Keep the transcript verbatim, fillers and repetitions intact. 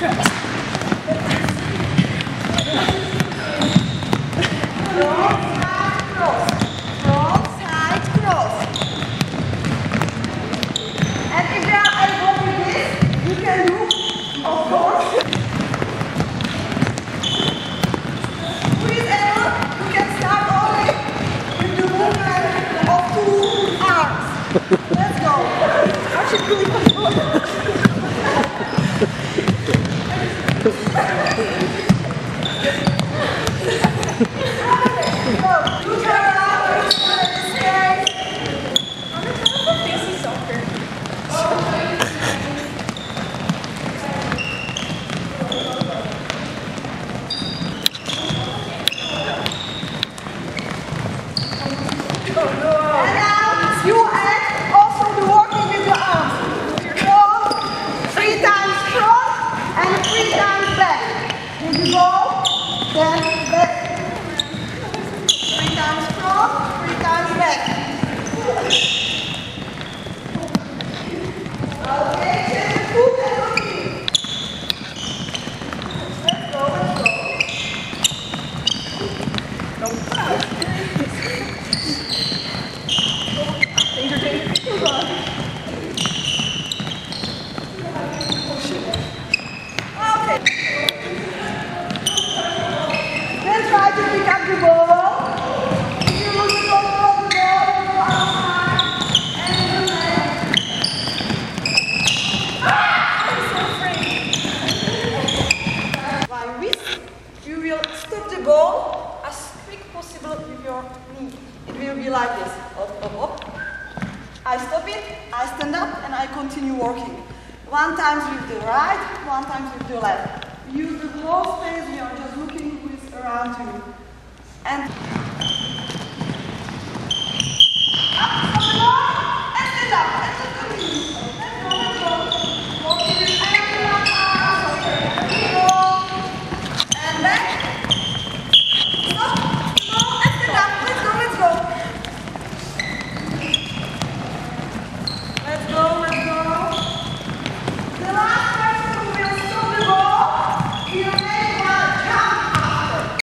Let's go. I should really control it. Then back. Three times front, three times back. Okay, change the foot and looking. Let's go, let's go. Danger, danger. Hold on. Okay. Try to pick up the ball. If you lose the ball, the ball will go outside and the leg. Ah! I'm so afraid. While whisk, you will stop the ball as quick as possible with your knee. It will be like this. Up, up, up. I stop it, I stand up, and I continue walking. One time with the right, one time with the left. Use the whole space, we are just looking around you. And